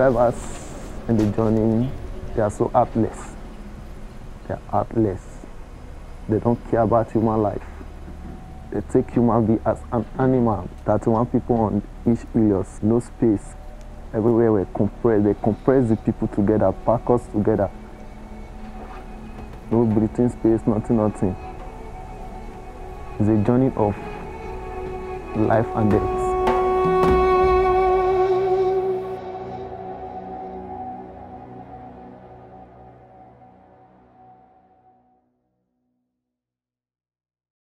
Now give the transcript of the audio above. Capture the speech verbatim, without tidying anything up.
drivers in the journey, they are so heartless. They are heartless. They don't care about human life. They take human being as an animal. thirty-one people on each Helios, no space. Everywhere we're compressed. They compress the people together, pack us together. No breathing space, nothing, nothing. It's a journey of life and death.